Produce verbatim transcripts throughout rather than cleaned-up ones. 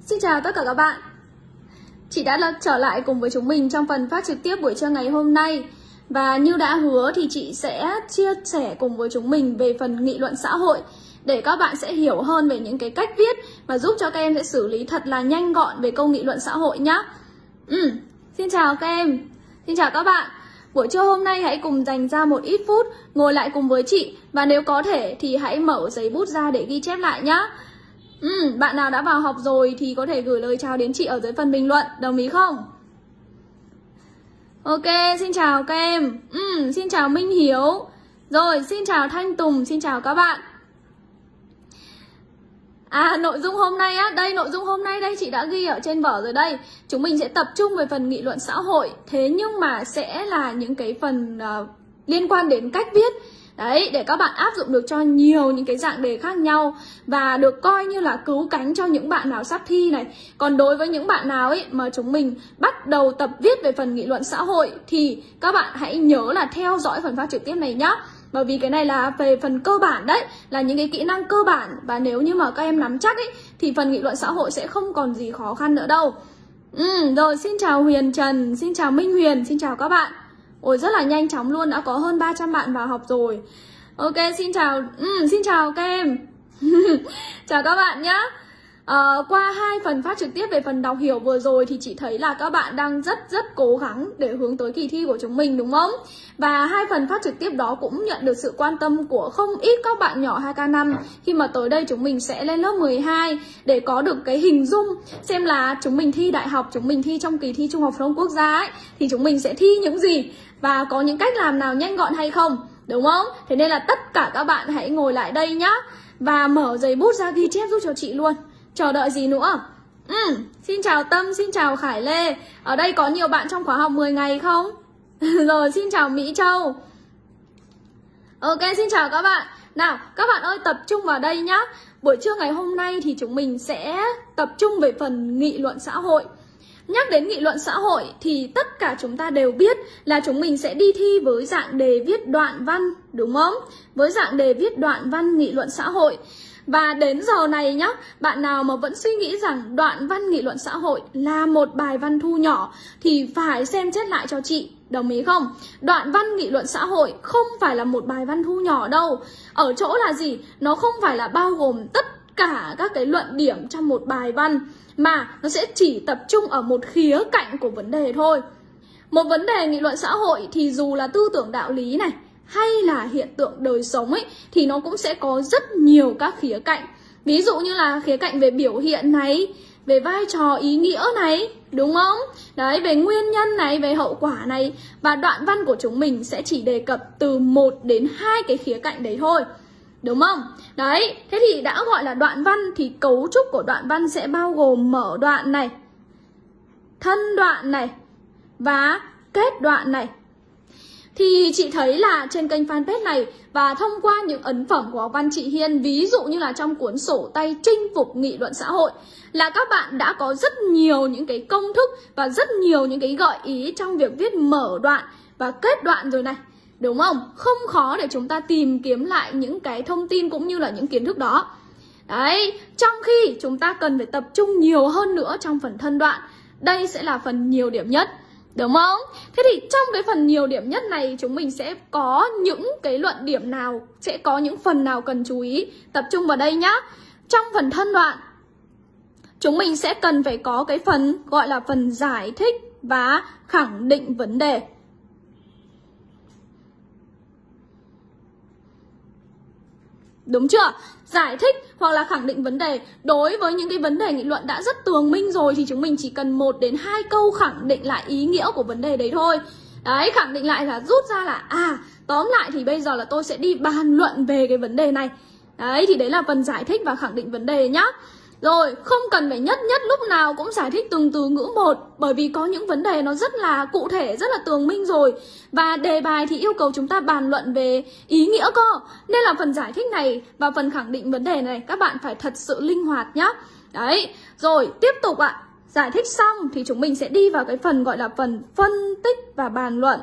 Xin chào tất cả các bạn. Chị đã trở lại cùng với chúng mình trong phần phát trực tiếp buổi trưa ngày hôm nay. Và như đã hứa thì chị sẽ chia sẻ cùng với chúng mình về phần nghị luận xã hội, để các bạn sẽ hiểu hơn về những cái cách viết và giúp cho các em sẽ xử lý thật là nhanh gọn về câu nghị luận xã hội nhá. Ừ, xin chào các em. Xin chào các bạn. Buổi trưa hôm nay hãy cùng dành ra một ít phút ngồi lại cùng với chị. Và nếu có thể thì hãy mở giấy bút ra để ghi chép lại nhá. Ừ, bạn nào đã vào học rồi thì có thể gửi lời chào đến chị ở dưới phần bình luận, đồng ý không? Ok, xin chào các em. Ừ, xin chào Minh Hiếu. Rồi, xin chào Thanh Tùng, xin chào các bạn. À, nội dung hôm nay á, đây nội dung hôm nay đây chị đã ghi ở trên vở rồi đây. Chúng mình sẽ tập trung về phần nghị luận xã hội. Thế nhưng mà sẽ là những cái phần uh, liên quan đến cách viết. Đấy, để các bạn áp dụng được cho nhiều những cái dạng đề khác nhau và được coi như là cứu cánh cho những bạn nào sắp thi này. Còn đối với những bạn nào ấy mà chúng mình bắt đầu tập viết về phần nghị luận xã hội thì các bạn hãy nhớ là theo dõi phần phát trực tiếp này nhá. Bởi vì cái này là về phần cơ bản đấy, là những cái kỹ năng cơ bản. Và nếu như mà các em nắm chắc ấy thì phần nghị luận xã hội sẽ không còn gì khó khăn nữa đâu. Ừ, rồi xin chào Huyền Trần, xin chào Minh Huyền, xin chào các bạn. Ôi rất là nhanh chóng luôn, đã có hơn ba trăm bạn vào học rồi. Ok, xin chào, ừ, xin chào các em. Chào các bạn nhá. à, Qua hai phần phát trực tiếp về phần đọc hiểu vừa rồi thì chị thấy là các bạn đang rất rất cố gắng để hướng tới kỳ thi của chúng mình, đúng không? Và hai phần phát trực tiếp đó cũng nhận được sự quan tâm của không ít các bạn nhỏ hai K năm. Khi mà tới đây chúng mình sẽ lên lớp mười hai để có được cái hình dung xem là chúng mình thi đại học, chúng mình thi trong kỳ thi Trung học phổ thông quốc gia ấy, thì chúng mình sẽ thi những gì và có những cách làm nào nhanh gọn hay không, đúng không? Thế nên là tất cả các bạn hãy ngồi lại đây nhá. Và mở giấy bút ra ghi chép giúp cho chị luôn. Chờ đợi gì nữa? Ừ, xin chào Tâm, xin chào Khải Lê. Ở đây có nhiều bạn trong khóa học mười ngày không? Rồi, xin chào Mỹ Châu. Ok, xin chào các bạn. Nào, các bạn ơi, tập trung vào đây nhá. Buổi trưa ngày hôm nay thì chúng mình sẽ tập trung về phần nghị luận xã hội. Nhắc đến nghị luận xã hội thì tất cả chúng ta đều biết là chúng mình sẽ đi thi với dạng đề viết đoạn văn, đúng không? Với dạng đề viết đoạn văn nghị luận xã hội. Và đến giờ này nhá, bạn nào mà vẫn suy nghĩ rằng đoạn văn nghị luận xã hội là một bài văn thu nhỏ thì phải xem xét lại cho chị, đồng ý không? Đoạn văn nghị luận xã hội không phải là một bài văn thu nhỏ đâu. Ở chỗ là gì? Nó không phải là bao gồm tất cả các cái luận điểm trong một bài văn, mà nó sẽ chỉ tập trung ở một khía cạnh của vấn đề thôi. Một vấn đề nghị luận xã hội thì dù là tư tưởng đạo lý này hay là hiện tượng đời sống ấy thì nó cũng sẽ có rất nhiều các khía cạnh. Ví dụ như là khía cạnh về biểu hiện này, về vai trò ý nghĩa này, đúng không? Đấy, về nguyên nhân này, về hậu quả này. Và đoạn văn của chúng mình sẽ chỉ đề cập từ một đến hai cái khía cạnh đấy thôi, đúng không? Đấy, thế thì đã gọi là đoạn văn thì cấu trúc của đoạn văn sẽ bao gồm mở đoạn này, thân đoạn này và kết đoạn này. Thì chị thấy là trên kênh fanpage này và thông qua những ấn phẩm của học văn chị Hiên, ví dụ như là trong cuốn sổ tay chinh phục nghị luận xã hội, là các bạn đã có rất nhiều những cái công thức và rất nhiều những cái gợi ý trong việc viết mở đoạn và kết đoạn rồi này, đúng không? Không khó để chúng ta tìm kiếm lại những cái thông tin cũng như là những kiến thức đó. Đấy, trong khi chúng ta cần phải tập trung nhiều hơn nữa trong phần thân đoạn. Đây sẽ là phần nhiều điểm nhất, đúng không? Thế thì trong cái phần nhiều điểm nhất này chúng mình sẽ có những cái luận điểm nào, sẽ có những phần nào cần chú ý. Tập trung vào đây nhá. Trong phần thân đoạn chúng mình sẽ cần phải có cái phần gọi là phần giải thích và khẳng định vấn đề. Đúng chưa? Giải thích hoặc là khẳng định vấn đề. Đối với những cái vấn đề nghị luận đã rất tường minh rồi thì chúng mình chỉ cần một đến hai câu khẳng định lại ý nghĩa của vấn đề đấy thôi. Đấy, khẳng định lại là rút ra là à, tóm lại thì bây giờ là tôi sẽ đi bàn luận về cái vấn đề này. Đấy, thì đấy là phần giải thích và khẳng định vấn đề nhá. Rồi, không cần phải nhất nhất lúc nào cũng giải thích từng từ ngữ một, bởi vì có những vấn đề nó rất là cụ thể, rất là tường minh rồi. Và đề bài thì yêu cầu chúng ta bàn luận về ý nghĩa cơ. Nên là phần giải thích này và phần khẳng định vấn đề này các bạn phải thật sự linh hoạt nhá. Đấy, rồi tiếp tục ạ. Giải thích xong thì chúng mình sẽ đi vào cái phần gọi là phần phân tích và bàn luận.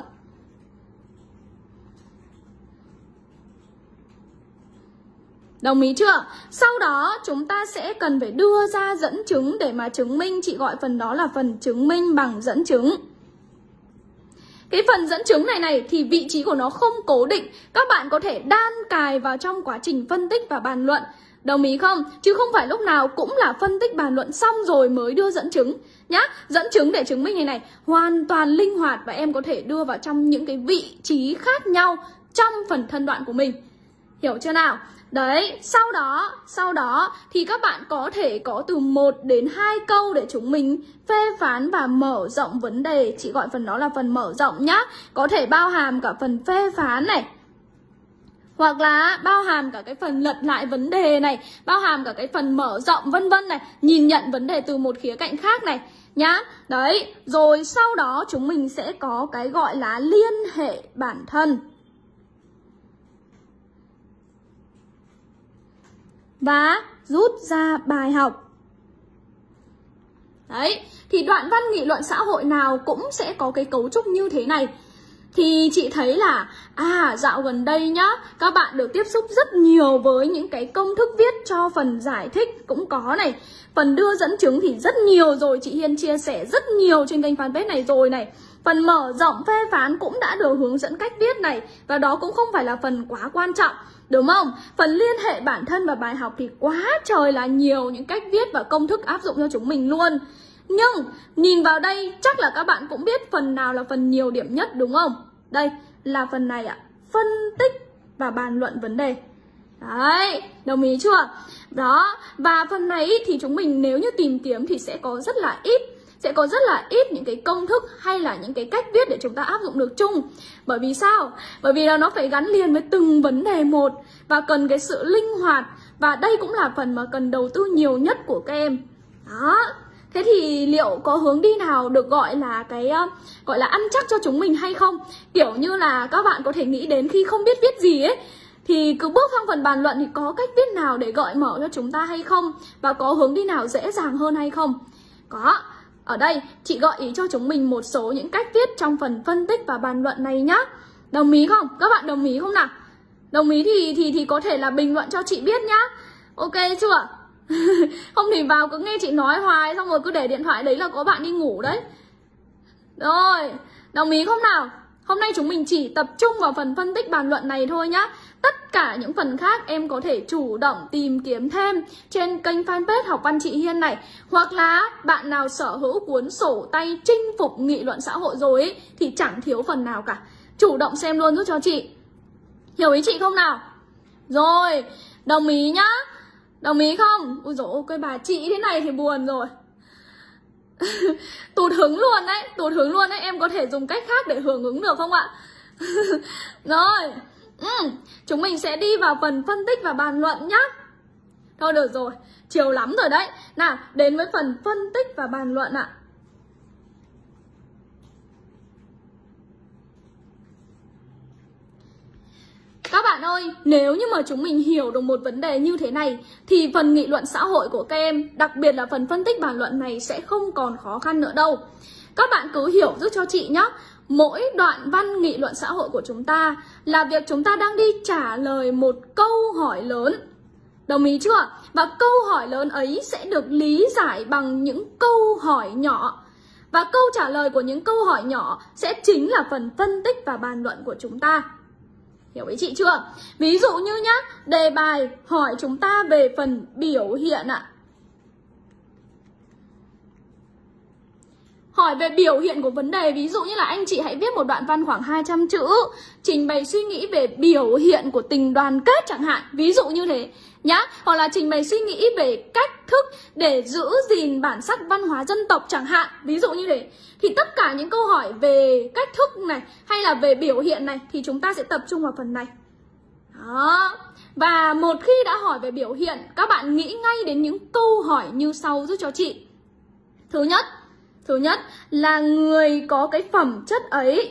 Đồng ý chưa? Sau đó chúng ta sẽ cần phải đưa ra dẫn chứng để mà chứng minh. Chị gọi phần đó là phần chứng minh bằng dẫn chứng. Cái phần dẫn chứng này này thì vị trí của nó không cố định. Các bạn có thể đan cài vào trong quá trình phân tích và bàn luận. Đồng ý không? Chứ không phải lúc nào cũng là phân tích bàn luận xong rồi mới đưa dẫn chứng nhá. Dẫn chứng để chứng minh này này hoàn toàn linh hoạt và em có thể đưa vào trong những cái vị trí khác nhau trong phần thân đoạn của mình. Hiểu chưa nào? Đấy, sau đó, sau đó thì các bạn có thể có từ một đến hai câu để chúng mình phê phán và mở rộng vấn đề. Chị gọi phần đó là phần mở rộng nhá. Có thể bao hàm cả phần phê phán này, hoặc là bao hàm cả cái phần lật lại vấn đề này, bao hàm cả cái phần mở rộng vân vân này, nhìn nhận vấn đề từ một khía cạnh khác này nhá. Đấy, rồi sau đó chúng mình sẽ có cái gọi là liên hệ bản thân và rút ra bài học. Đấy, thì đoạn văn nghị luận xã hội nào cũng sẽ có cái cấu trúc như thế này. Thì chị thấy là à dạo gần đây nhá, các bạn được tiếp xúc rất nhiều với những cái công thức viết cho phần giải thích cũng có này. Phần đưa dẫn chứng thì rất nhiều rồi, chị Hiên chia sẻ rất nhiều trên kênh fanpage này rồi này. Phần mở rộng phê phán cũng đã được hướng dẫn cách viết này. Và đó cũng không phải là phần quá quan trọng, đúng không? Phần liên hệ bản thân và bài học thì quá trời là nhiều những cách viết và công thức áp dụng cho chúng mình luôn. Nhưng nhìn vào đây chắc là các bạn cũng biết phần nào là phần nhiều điểm nhất, đúng không? Đây là phần này ạ, phân tích và bàn luận vấn đề. Đấy, đồng ý chưa? Đó, và phần này thì chúng mình nếu như tìm kiếm thì sẽ có rất là ít Sẽ có rất là ít những cái công thức hay là những cái cách viết để chúng ta áp dụng được chung. Bởi vì sao? Bởi vì là nó phải gắn liền với từng vấn đề một và cần cái sự linh hoạt. Và đây cũng là phần mà cần đầu tư nhiều nhất của các em. Đó. Thế thì liệu có hướng đi nào được gọi là cái uh, gọi là ăn chắc cho chúng mình hay không? Kiểu như là các bạn có thể nghĩ đến khi không biết viết gì ấy, thì cứ bước sang phần bàn luận thì có cách viết nào để gợi mở cho chúng ta hay không? Và có hướng đi nào dễ dàng hơn hay không? Có. Ở đây chị gợi ý cho chúng mình một số những cách viết trong phần phân tích và bàn luận này nhá. Đồng ý không? Các bạn đồng ý không nào? Đồng ý thì thì thì có thể là bình luận cho chị biết nhá. Ok chưa? Không thì vào cứ nghe chị nói hoài xong rồi cứ để điện thoại đấy là có bạn đi ngủ đấy. Rồi, đồng ý không nào? Hôm nay chúng mình chỉ tập trung vào phần phân tích bàn luận này thôi nhá. Tất cả những phần khác em có thể chủ động tìm kiếm thêm trên kênh fanpage Học Văn Chị Hiên này. Hoặc là bạn nào sở hữu cuốn sổ tay chinh phục nghị luận xã hội rồi ấy, thì chẳng thiếu phần nào cả. Chủ động xem luôn giúp cho chị. Hiểu ý chị không nào? Rồi, đồng ý nhá. Đồng ý không? Ôi dồi ôi, cái bà chị thế này thì buồn rồi. Tụt hứng luôn đấy, tụt hứng luôn đấy. Em có thể dùng cách khác để hưởng ứng được không ạ? Rồi, ừ, chúng mình sẽ đi vào phần phân tích và bàn luận nhá. Thôi được rồi, chiều lắm rồi đấy. Nào, đến với phần phân tích và bàn luận ạ. Các bạn ơi, nếu như mà chúng mình hiểu được một vấn đề như thế này thì phần nghị luận xã hội của các em, đặc biệt là phần phân tích bàn luận này sẽ không còn khó khăn nữa đâu. Các bạn cứ hiểu giúp cho chị nhé. Mỗi đoạn văn nghị luận xã hội của chúng ta là việc chúng ta đang đi trả lời một câu hỏi lớn. Đồng ý chưa? Và câu hỏi lớn ấy sẽ được lý giải bằng những câu hỏi nhỏ. Và câu trả lời của những câu hỏi nhỏ sẽ chính là phần phân tích và bàn luận của chúng ta. Hiểu ý chị chưa? Ví dụ như nhá, đề bài hỏi chúng ta về phần biểu hiện ạ. Hỏi về biểu hiện của vấn đề, ví dụ như là anh chị hãy viết một đoạn văn khoảng hai trăm chữ, trình bày suy nghĩ về biểu hiện của tình đoàn kết chẳng hạn, ví dụ như thế nhá. Hoặc là trình bày suy nghĩ về cách thức để giữ gìn bản sắc văn hóa dân tộc chẳng hạn, ví dụ như thế. Thì tất cả những câu hỏi về cách thức này hay là về biểu hiện này thì chúng ta sẽ tập trung vào phần này. Đó. Và một khi đã hỏi về biểu hiện, các bạn nghĩ ngay đến những câu hỏi như sau giúp cho chị. Thứ nhất, thứ nhất là người có cái phẩm chất ấy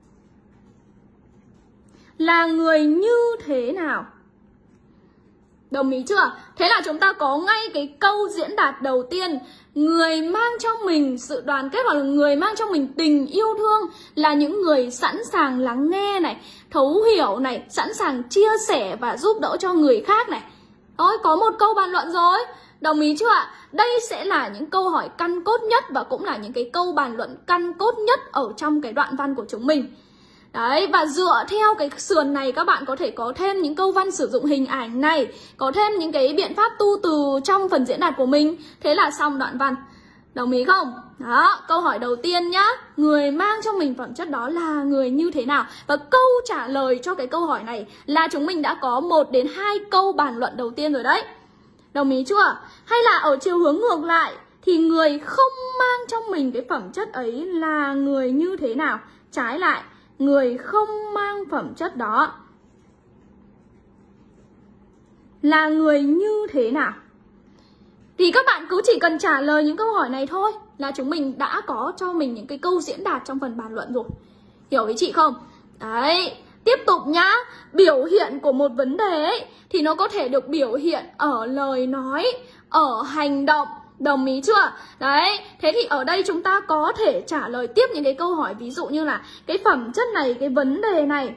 là người như thế nào? Đồng ý chưa? Thế là chúng ta có ngay cái câu diễn đạt đầu tiên. Người mang trong mình sự đoàn kết hoặc là người mang trong mình tình yêu thương là những người sẵn sàng lắng nghe này, thấu hiểu này, sẵn sàng chia sẻ và giúp đỡ cho người khác này. Ôi, có một câu bàn luận rồi. Đồng ý chưa ạ? Đây sẽ là những câu hỏi căn cốt nhất và cũng là những cái câu bàn luận căn cốt nhất ở trong cái đoạn văn của chúng mình. Đấy, và dựa theo cái sườn này các bạn có thể có thêm những câu văn sử dụng hình ảnh này, có thêm những cái biện pháp tu từ trong phần diễn đạt của mình. Thế là xong đoạn văn. Đồng ý không? Đó, câu hỏi đầu tiên nhá. Người mang trong mình phẩm chất đó là người như thế nào? Và câu trả lời cho cái câu hỏi này là chúng mình đã có một đến hai câu bàn luận đầu tiên rồi đấy. Đồng ý chưa? Hay là ở chiều hướng ngược lại thì người không mang trong mình cái phẩm chất ấy là người như thế nào? Trái lại, người không mang phẩm chất đó là người như thế nào? Thì các bạn cứ chỉ cần trả lời những câu hỏi này thôi là chúng mình đã có cho mình những cái câu diễn đạt trong phần bàn luận rồi. Hiểu ý chị không? Đấy, tiếp tục nhá. Biểu hiện của một vấn đề ấy thì nó có thể được biểu hiện ở lời nói, ở hành động. Đồng ý chưa? Đấy, thế thì ở đây chúng ta có thể trả lời tiếp những cái câu hỏi ví dụ như là cái phẩm chất này, cái vấn đề này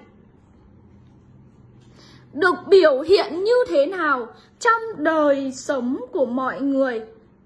được biểu hiện như thế nào trong đời sống của mọi người?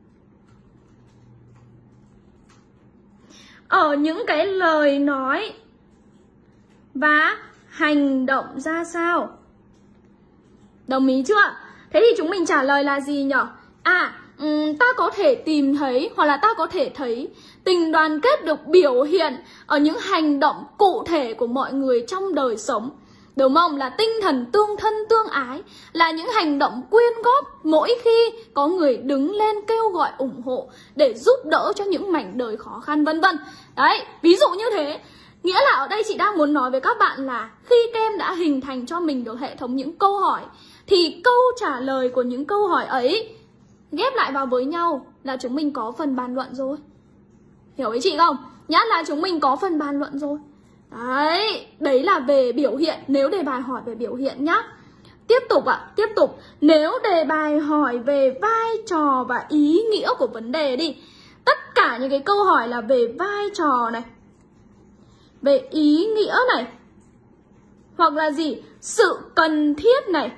Ở những cái lời nói và hành động ra sao? Đồng ý chưa? Thế thì chúng mình trả lời là gì nhỉ? À, um, ta có thể tìm thấy hoặc là ta có thể thấy tình đoàn kết được biểu hiện ở những hành động cụ thể của mọi người trong đời sống. Đúng không? Là tinh thần tương thân tương ái, là những hành động quyên góp mỗi khi có người đứng lên kêu gọi ủng hộ để giúp đỡ cho những mảnh đời khó khăn vân vân. Đấy, ví dụ như thế. Nghĩa là ở đây chị đang muốn nói với các bạn là khi các em đã hình thành cho mình được hệ thống những câu hỏi thì câu trả lời của những câu hỏi ấy ghép lại vào với nhau là chúng mình có phần bàn luận rồi. Hiểu ý chị không? Nhá, là chúng mình có phần bàn luận rồi. Đấy, đấy là về biểu hiện, nếu đề bài hỏi về biểu hiện nhá. Tiếp tục ạ, à, tiếp tục. Nếu đề bài hỏi về vai trò và ý nghĩa của vấn đề đi. Tất cả những cái câu hỏi là về vai trò này, về ý nghĩa này, hoặc là gì? Sự cần thiết này,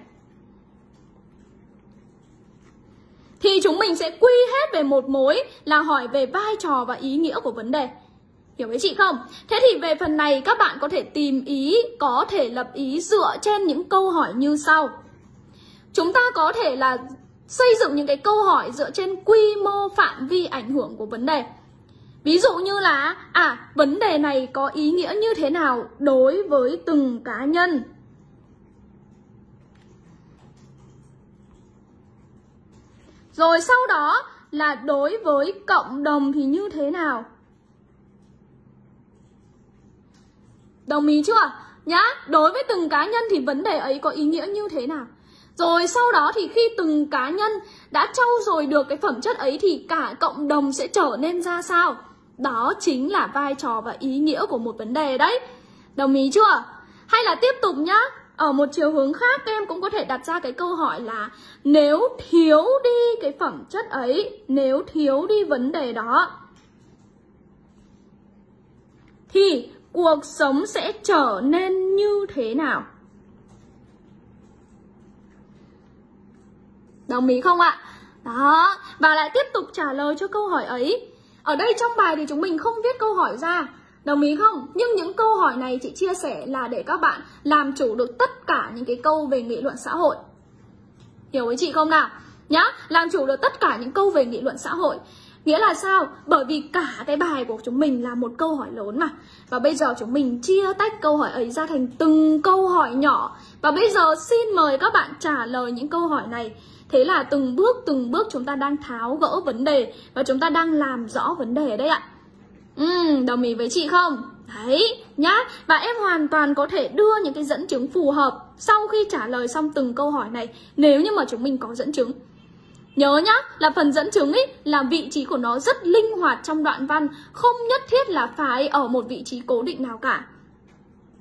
thì chúng mình sẽ quy hết về một mối là hỏi về vai trò và ý nghĩa của vấn đề. Hiểu với chị không? Thế thì về phần này các bạn có thể tìm ý, có thể lập ý dựa trên những câu hỏi như sau. Chúng ta có thể là xây dựng những cái câu hỏi dựa trên quy mô phạm vi ảnh hưởng của vấn đề. Ví dụ như là à, vấn đề này có ý nghĩa như thế nào đối với từng cá nhân. Rồi sau đó là đối với cộng đồng thì như thế nào? Đồng ý chưa? Nhá, đối với từng cá nhân thì vấn đề ấy có ý nghĩa như thế nào? Rồi sau đó thì khi từng cá nhân đã trau dồi được cái phẩm chất ấy thì cả cộng đồng sẽ trở nên ra sao? Đó chính là vai trò và ý nghĩa của một vấn đề đấy. Đồng ý chưa? Hay là tiếp tục nhá. Ở một chiều hướng khác các em cũng có thể đặt ra cái câu hỏi là nếu thiếu đi cái phẩm chất ấy, nếu thiếu đi vấn đề đó thì cuộc sống sẽ trở nên như thế nào? Đồng ý không ạ? Đó, và lại tiếp tục trả lời cho câu hỏi ấy. Ở đây trong bài thì chúng mình không viết câu hỏi ra. Đồng ý không? Nhưng những câu hỏi này chị chia sẻ là để các bạn làm chủ được tất cả những cái câu về nghị luận xã hội. Hiểu với chị không nào? Nhá, làm chủ được tất cả những câu về nghị luận xã hội. Nghĩa là sao? Bởi vì cả cái bài của chúng mình là một câu hỏi lớn mà. Và bây giờ chúng mình chia tách câu hỏi ấy ra thành từng câu hỏi nhỏ. Và bây giờ xin mời các bạn trả lời những câu hỏi này. Thế là từng bước từng bước chúng ta đang tháo gỡ vấn đề và chúng ta đang làm rõ vấn đề đấy ạ. Ừ, đồng ý với chị không? Đấy, nhá. Và em hoàn toàn có thể đưa những cái dẫn chứng phù hợp sau khi trả lời xong từng câu hỏi này nếu như mà chúng mình có dẫn chứng. Nhớ nhá, là phần dẫn chứng ấy là vị trí của nó rất linh hoạt trong đoạn văn, không nhất thiết là phải ở một vị trí cố định nào cả.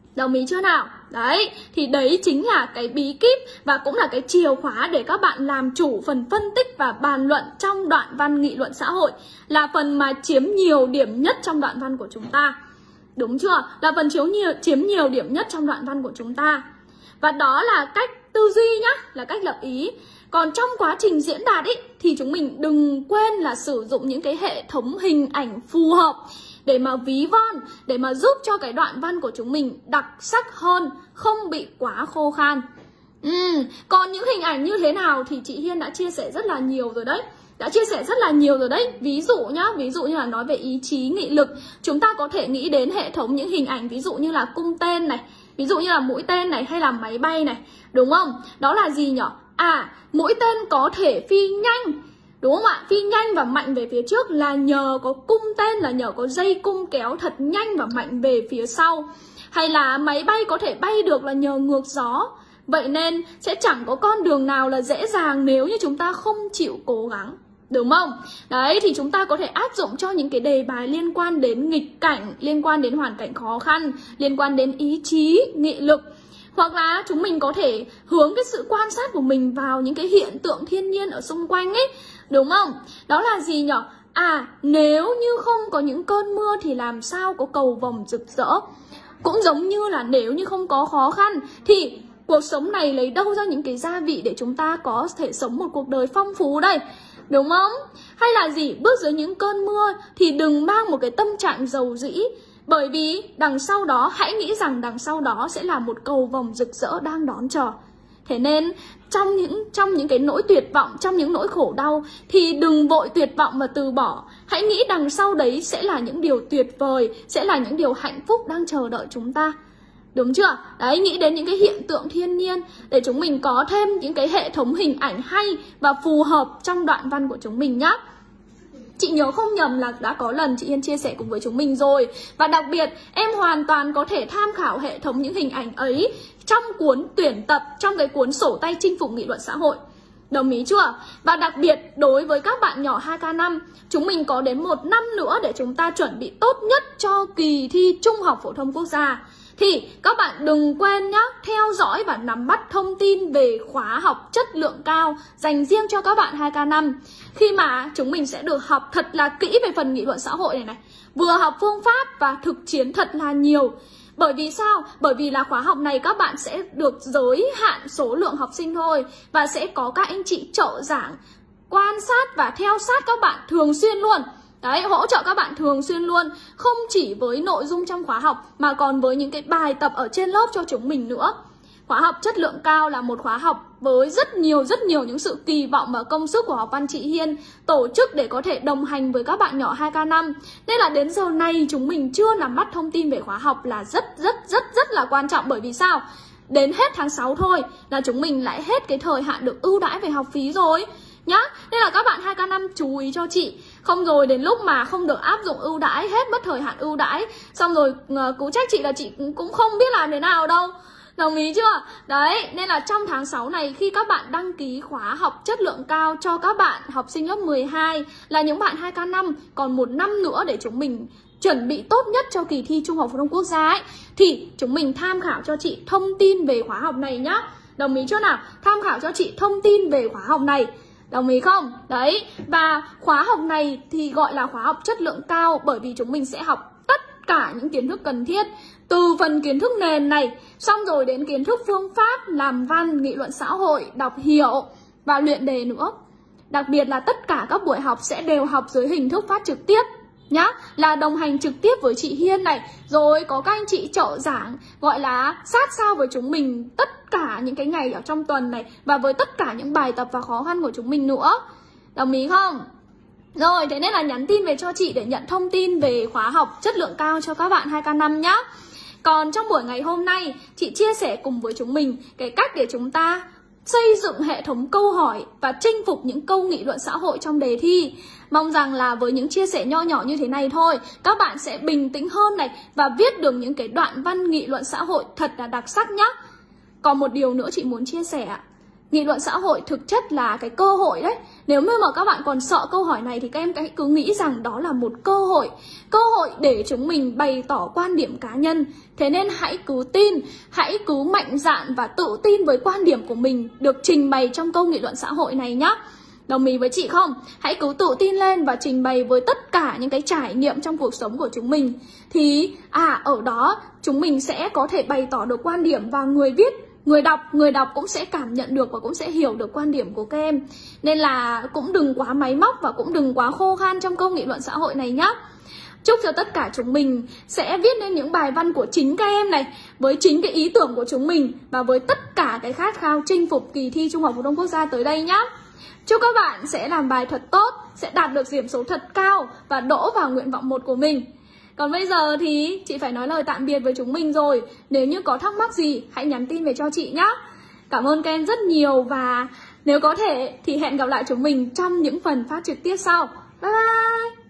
Đồng ý chưa nào? Đấy, thì đấy chính là cái bí kíp và cũng là cái chìa khóa để các bạn làm chủ phần phân tích và bàn luận trong đoạn văn nghị luận xã hội. Là phần mà chiếm nhiều điểm nhất trong đoạn văn của chúng ta. Đúng chưa? Là phần chiếm nhiều, chiếm nhiều điểm nhất trong đoạn văn của chúng ta. Và đó là cách tư duy nhá, là cách lập ý. Còn trong quá trình diễn đạt ý, thì chúng mình đừng quên là sử dụng những cái hệ thống hình ảnh phù hợp để mà ví von, để mà giúp cho cái đoạn văn của chúng mình đặc sắc hơn, không bị quá khô khan. uhm, Còn những hình ảnh như thế nào thì chị Hiên đã chia sẻ rất là nhiều rồi đấy. Đã chia sẻ rất là nhiều rồi đấy. Ví dụ nhá, ví dụ như là nói về ý chí, nghị lực, chúng ta có thể nghĩ đến hệ thống những hình ảnh ví dụ như là cung tên này, ví dụ như là mũi tên này, hay là máy bay này, đúng không? Đó là gì nhỉ? À, mũi tên có thể phi nhanh, đúng không ạ? Phi nhanh và mạnh về phía trước là nhờ có cung tên, là nhờ có dây cung kéo thật nhanh và mạnh về phía sau. Hay là máy bay có thể bay được là nhờ ngược gió. Vậy nên sẽ chẳng có con đường nào là dễ dàng nếu như chúng ta không chịu cố gắng, đúng không? Đấy, thì chúng ta có thể áp dụng cho những cái đề bài liên quan đến nghịch cảnh, liên quan đến hoàn cảnh khó khăn, liên quan đến ý chí, nghị lực. Hoặc là chúng mình có thể hướng cái sự quan sát của mình vào những cái hiện tượng thiên nhiên ở xung quanh ấy, đúng không? Đó là gì nhỉ? À, nếu như không có những cơn mưa thì làm sao có cầu vồng rực rỡ? Cũng giống như là nếu như không có khó khăn thì cuộc sống này lấy đâu ra những cái gia vị để chúng ta có thể sống một cuộc đời phong phú đây, đúng không? Hay là gì? Bước dưới những cơn mưa thì đừng mang một cái tâm trạng dầu dĩ, bởi vì đằng sau đó, hãy nghĩ rằng đằng sau đó sẽ là một cầu vồng rực rỡ đang đón chờ. Thế nên trong những, trong những cái nỗi tuyệt vọng, trong những nỗi khổ đau thì đừng vội tuyệt vọng và từ bỏ. Hãy nghĩ đằng sau đấy sẽ là những điều tuyệt vời, sẽ là những điều hạnh phúc đang chờ đợi chúng ta. Đúng chưa? Đấy, nghĩ đến những cái hiện tượng thiên nhiên để chúng mình có thêm những cái hệ thống hình ảnh hay và phù hợp trong đoạn văn của chúng mình nhé. Chị nhớ không nhầm là đã có lần chị Hiên chia sẻ cùng với chúng mình rồi. Và đặc biệt em hoàn toàn có thể tham khảo hệ thống những hình ảnh ấy trong cuốn tuyển tập, trong cái cuốn sổ tay chinh phục nghị luận xã hội. Đồng ý chưa? Và đặc biệt đối với các bạn nhỏ hai K năm, chúng mình có đến một năm nữa để chúng ta chuẩn bị tốt nhất cho kỳ thi Trung học Phổ thông Quốc gia. Thì các bạn đừng quên nhá, theo dõi và nắm bắt thông tin về khóa học chất lượng cao dành riêng cho các bạn hai K năm. Khi mà chúng mình sẽ được học thật là kỹ về phần nghị luận xã hội này này. Vừa học phương pháp và thực chiến thật là nhiều. Bởi vì sao? Bởi vì là khóa học này các bạn sẽ được giới hạn số lượng học sinh thôi. Và sẽ có các anh chị trợ giảng, quan sát và theo sát các bạn thường xuyên luôn. Đấy, hỗ trợ các bạn thường xuyên luôn. Không chỉ với nội dung trong khóa học mà còn với những cái bài tập ở trên lớp cho chúng mình nữa. Khóa học chất lượng cao là một khóa học với rất nhiều rất nhiều những sự kỳ vọng và công sức của học văn chị Hiên tổ chức để có thể đồng hành với các bạn nhỏ hai K năm. Nên là đến giờ này chúng mình chưa nắm bắt thông tin về khóa học là rất rất rất rất là quan trọng. Bởi vì sao? Đến hết tháng sáu thôi là chúng mình lại hết cái thời hạn được ưu đãi về học phí rồi nhá. Nên là các bạn hai K năm chú ý cho chị. Không rồi đến lúc mà không được áp dụng ưu đãi, hết mất thời hạn ưu đãi, xong rồi cứ trách chị là chị cũng không biết làm thế nào đâu. Đồng ý chưa? Đấy, nên là trong tháng sáu này khi các bạn đăng ký khóa học chất lượng cao cho các bạn học sinh lớp mười hai là những bạn hai K năm, còn một năm nữa để chúng mình chuẩn bị tốt nhất cho kỳ thi Trung học Phổ thông Quốc gia ấy, thì chúng mình tham khảo cho chị thông tin về khóa học này nhá. Đồng ý chưa nào? Tham khảo cho chị thông tin về khóa học này. Đồng ý không? Đấy, và khóa học này thì gọi là khóa học chất lượng cao bởi vì chúng mình sẽ học tất cả những kiến thức cần thiết. Từ phần kiến thức nền này, xong rồi đến kiến thức phương pháp, làm văn, nghị luận xã hội, đọc hiểu và luyện đề nữa. Đặc biệt là tất cả các buổi học sẽ đều học dưới hình thức phát trực tiếp nhá, là đồng hành trực tiếp với chị Hiên này. Rồi có các anh chị trợ giảng gọi là sát sao với chúng mình tất cả những cái ngày ở trong tuần này, và với tất cả những bài tập và khó khăn của chúng mình nữa. Đồng ý không? Rồi, thế nên là nhắn tin về cho chị để nhận thông tin về khóa học chất lượng cao cho các bạn hai K năm nhá. Còn trong buổi ngày hôm nay, chị chia sẻ cùng với chúng mình cái cách để chúng ta xây dựng hệ thống câu hỏi và chinh phục những câu nghị luận xã hội trong đề thi. Mong rằng là với những chia sẻ nho nhỏ như thế này thôi, các bạn sẽ bình tĩnh hơn này và viết được những cái đoạn văn nghị luận xã hội thật là đặc sắc nhá. Còn một điều nữa chị muốn chia sẻ, nghị luận xã hội thực chất là cái cơ hội đấy. Nếu như mà các bạn còn sợ câu hỏi này thì các em hãy cứ nghĩ rằng đó là một cơ hội. Cơ hội để chúng mình bày tỏ quan điểm cá nhân. Thế nên hãy cứ tin, hãy cứ mạnh dạn và tự tin với quan điểm của mình được trình bày trong câu nghị luận xã hội này nhé. Đồng ý với chị không? Hãy cứ tự tin lên và trình bày với tất cả những cái trải nghiệm trong cuộc sống của chúng mình. Thì à ở đó chúng mình sẽ có thể bày tỏ được quan điểm, và người viết, người đọc, người đọc cũng sẽ cảm nhận được và cũng sẽ hiểu được quan điểm của các em. Nên là cũng đừng quá máy móc và cũng đừng quá khô khan trong câu nghị luận xã hội này nhé. Chúc cho tất cả chúng mình sẽ viết nên những bài văn của chính các em này, với chính cái ý tưởng của chúng mình và với tất cả cái khát khao chinh phục kỳ thi Trung học phổ thông quốc gia tới đây nhé. Chúc các bạn sẽ làm bài thật tốt, sẽ đạt được điểm số thật cao và đỗ vào nguyện vọng một của mình. Còn bây giờ thì chị phải nói lời tạm biệt với chúng mình rồi. Nếu như có thắc mắc gì hãy nhắn tin về cho chị nhé. Cảm ơn các em rất nhiều, và nếu có thể thì hẹn gặp lại chúng mình trong những phần phát trực tiếp sau. Bye bye!